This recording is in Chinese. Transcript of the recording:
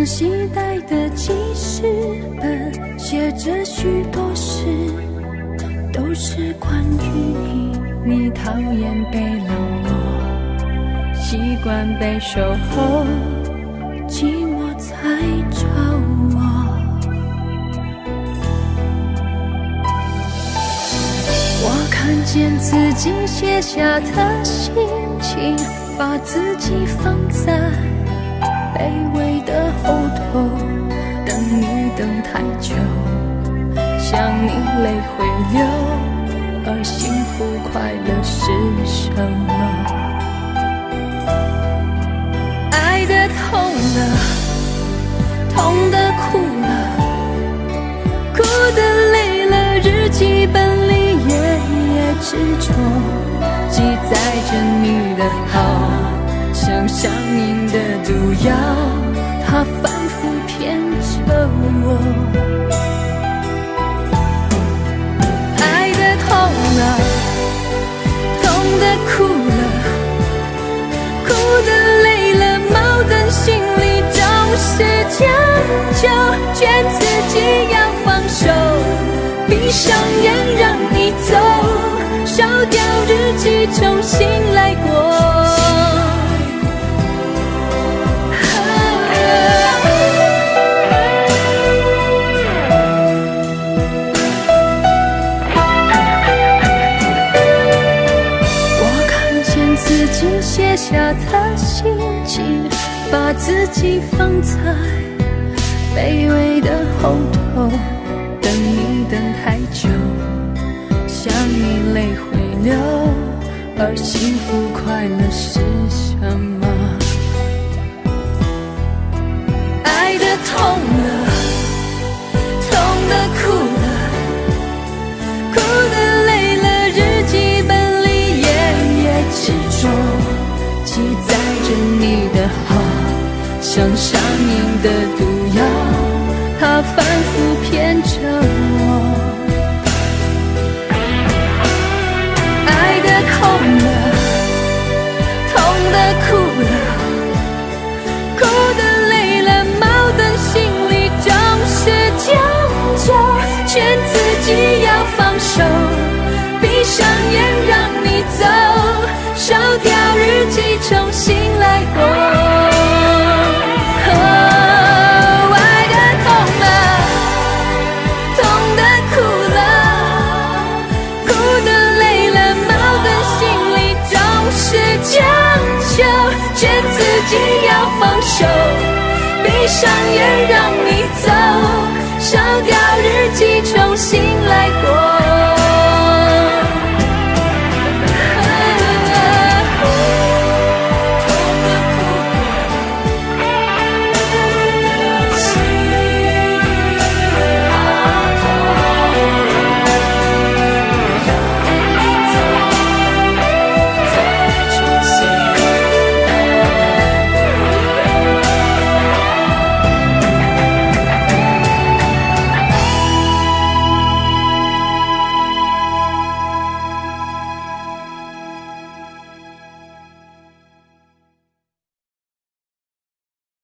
生携带的记事本，写着许多事，都是关于你。你讨厌被冷落，习惯被守候，寂寞才找我。我看见自己写下的心情，把自己放在卑微的后头，等你等太久，想你泪会流，而幸福快乐是什么？爱的痛了，痛的哭了，哭的累了，日记本里夜夜执着，记载着你的好，像上瘾的毒药，它反复骗着我。爱的痛了，痛的哭了，哭的累了，矛盾心里总是将就，劝自己要放手，闭上眼让你走，烧掉日记重新来过。写下的心情，把自己放在卑微的后头，等你等太久，想你泪会流，而幸福快乐是什么？爱的痛了，痛的哭了，哭的累了，日记本里夜夜执着，记载着你的好，像上瘾的毒药，它反复骗着我。爱的痛了，痛的哭了，哭的累了，矛盾心里总是将就，劝自己要放手，闭上眼让你走，烧掉日记重新来过。爱的痛了，痛的哭了，哭的累了，矛盾心里总是将就，劝自己要放手，闭上眼让你走，烧掉日记重新来过。